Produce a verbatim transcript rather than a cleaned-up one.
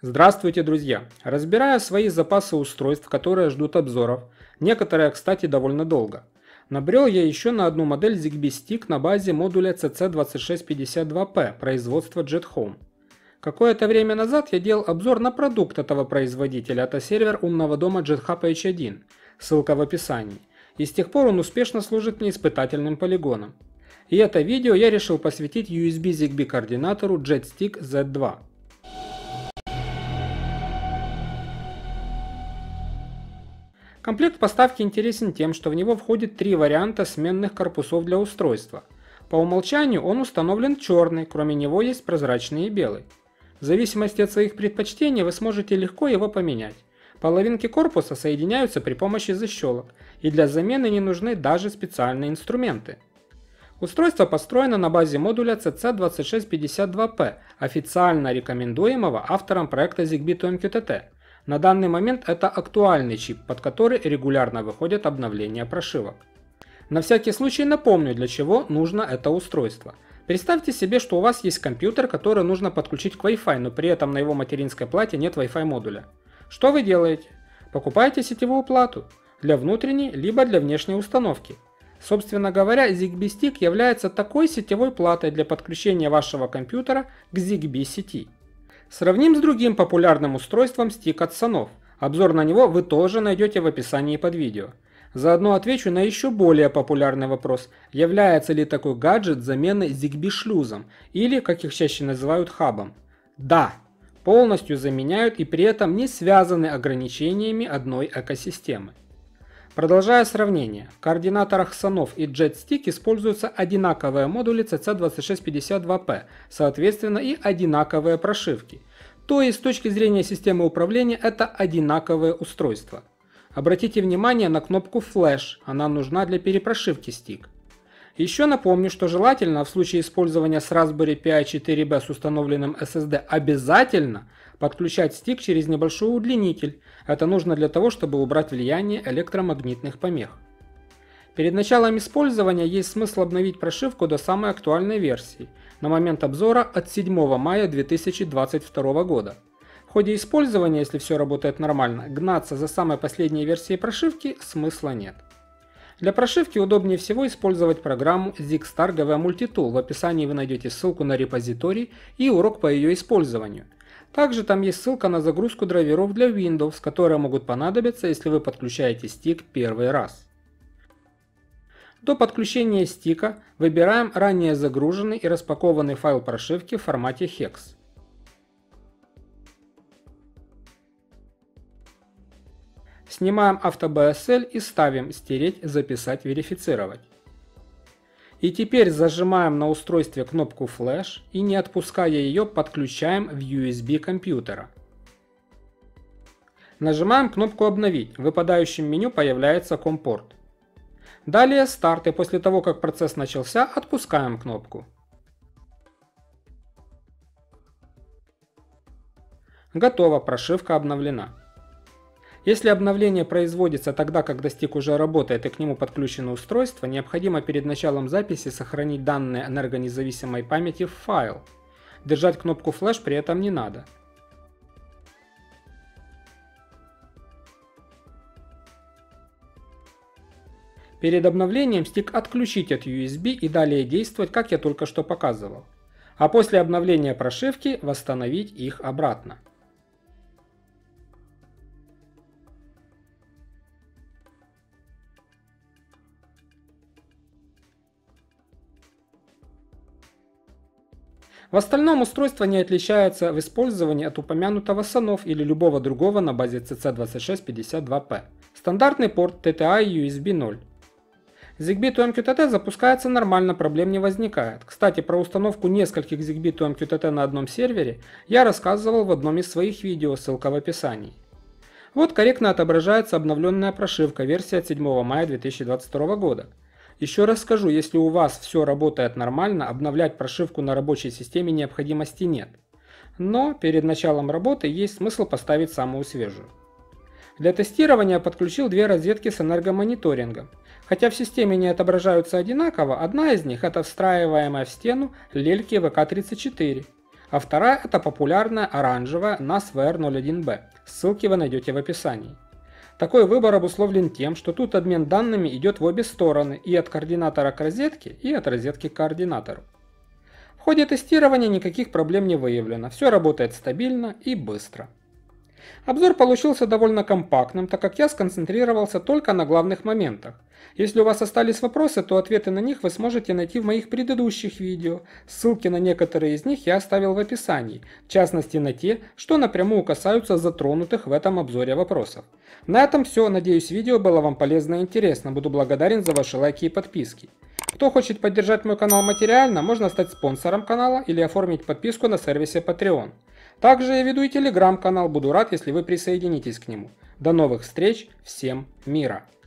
Здравствуйте, друзья! Разбирая свои запасы устройств, которые ждут обзоров, некоторые, кстати, довольно долго, набрел я еще на одну модель Zigbee Stick на базе модуля си си двадцать шесть пятьдесят два пи производства Jet Home. Какое-то время назад я делал обзор на продукт этого производителя, это сервер умного дома JetHub эйч один, ссылка в описании, и с тех пор он успешно служит мне испытательным полигоном. И это видео я решил посвятить ю эс би Zigbee координатору JetStick зет два. Комплект поставки интересен тем, что в него входит три варианта сменных корпусов для устройства. По умолчанию он установлен черный, кроме него есть прозрачный и белый. В зависимости от своих предпочтений вы сможете легко его поменять. Половинки корпуса соединяются при помощи защелок, и для замены не нужны даже специальные инструменты. Устройство построено на базе модуля си си двадцать шесть пятьдесят два пи, официально рекомендуемого автором проекта Zigbee ту эм кью ти ти. На данный момент это актуальный чип, под который регулярно выходят обновления прошивок. На всякий случай напомню, для чего нужно это устройство. Представьте себе, что у вас есть компьютер, который нужно подключить к Wi-Fi, но при этом на его материнской плате нет Wi-Fi модуля. Что вы делаете? Покупаете сетевую плату для внутренней либо для внешней установки. Собственно говоря, Zigbee Stick является такой сетевой платой для подключения вашего компьютера к Zigbee сети. Сравним с другим популярным устройством Stick от Sonov. Обзор на него вы тоже найдете в описании под видео. Заодно отвечу на еще более популярный вопрос, является ли такой гаджет заменой Zigbee шлюзом или, как их чаще называют, хабом. Да, полностью заменяют и при этом не связаны ограничениями одной экосистемы. Продолжая сравнение, в координаторах Sonov и JetStick используются одинаковые модули си си двадцать шесть пятьдесят два пи, соответственно и одинаковые прошивки. То есть с точки зрения системы управления это одинаковые устройства. Обратите внимание на кнопку Flash, она нужна для перепрошивки стик. Еще напомню, что желательно в случае использования с Raspberry Pi четыре би с установленным эс эс ди обязательно подключать стик через небольшой удлинитель. Это нужно для того, чтобы убрать влияние электромагнитных помех. Перед началом использования есть смысл обновить прошивку до самой актуальной версии, на момент обзора от седьмого мая две тысячи двадцать второго года. В ходе использования, если все работает нормально, гнаться за самой последней версией прошивки смысла нет. Для прошивки удобнее всего использовать программу ZigStar джи ви Multitool. В описании вы найдете ссылку на репозиторий и урок по ее использованию. Также там есть ссылка на загрузку драйверов для Windows, которые могут понадобиться, если вы подключаете стик первый раз. До подключения стика выбираем ранее загруженный и распакованный файл прошивки в формате хекс. Снимаем AutoBSL и ставим «Стереть», «Записать», «Верифицировать». И теперь зажимаем на устройстве кнопку Flash и, не отпуская ее, подключаем в ю эс би компьютера. Нажимаем кнопку «Обновить», в выпадающем меню появляется COM-порт. Далее «Старт», и после того, как процесс начался, отпускаем кнопку. Готово, прошивка обновлена. Если обновление производится тогда, когда стик уже работает и к нему подключено устройство, необходимо перед началом записи сохранить данные энергонезависимой памяти в файл. Держать кнопку Flash при этом не надо. Перед обновлением стик отключить от ю эс би и далее действовать, как я только что показывал. А после обновления прошивки восстановить их обратно. В остальном устройство не отличается в использовании от упомянутого Sonov или любого другого на базе си си двадцать шесть пятьдесят два пи. Стандартный порт ти ти ай ю эс би ноль. Zigbee ту эм кью ти ти запускается нормально, проблем не возникает. Кстати, про установку нескольких Zigbee ту эм кью ти ти на одном сервере я рассказывал в одном из своих видео, ссылка в описании. Вот корректно отображается обновленная прошивка, версия от седьмого мая две тысячи двадцать второго года. Еще раз скажу, если у вас все работает нормально, обновлять прошивку на рабочей системе необходимости нет. Но перед началом работы есть смысл поставить самую свежую. Для тестирования подключил две розетки с энергомониторингом. Хотя в системе не отображаются одинаково, одна из них это встраиваемая в стену лельки вэ ка тридцать четыре, а вторая это популярная оранжевая нас ви ар ноль один бэ. Ссылки вы найдете в описании. Такой выбор обусловлен тем, что тут обмен данными идет в обе стороны, и от координатора к розетке, и от розетки к координатору. В ходе тестирования никаких проблем не выявлено, все работает стабильно и быстро. Обзор получился довольно компактным, так как я сконцентрировался только на главных моментах. Если у вас остались вопросы, то ответы на них вы сможете найти в моих предыдущих видео. Ссылки на некоторые из них я оставил в описании, в частности на те, что напрямую касаются затронутых в этом обзоре вопросов. На этом все, надеюсь, видео было вам полезно и интересно, буду благодарен за ваши лайки и подписки. Кто хочет поддержать мой канал материально, можно стать спонсором канала или оформить подписку на сервисе Patreon. Также я веду и телеграм-канал, буду рад, если вы присоединитесь к нему. До новых встреч, всем мира!